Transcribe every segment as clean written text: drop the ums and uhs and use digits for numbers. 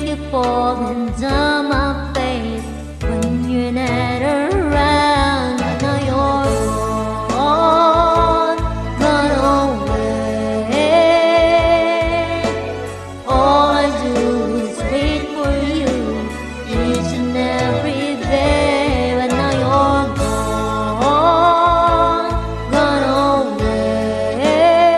keep falling down my face when you're not around. I know you're gone away. All I do is wait for you each and every day. But now you're gone away.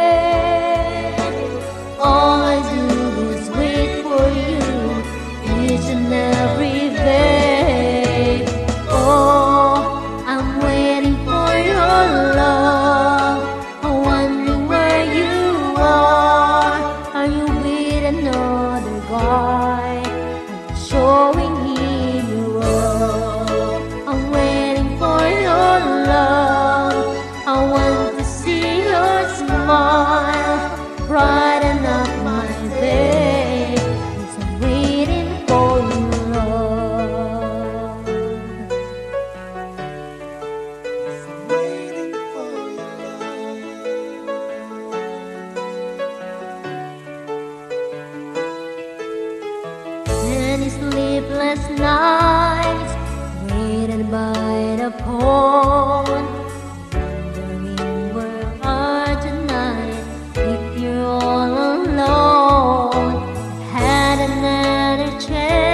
All I do is wait for you each and every day. Oh, I'm waiting for your love. I'm wondering where you are. Are you with another guy? Showing him your world. I'm waiting for your love. I want to see your smile brighten up my day. 'Cause I'm waiting for your love. 'Cause I'm waiting for your love. Many sleepless nights waiting by the pond, wondering where are tonight if you're all alone. Had another chance.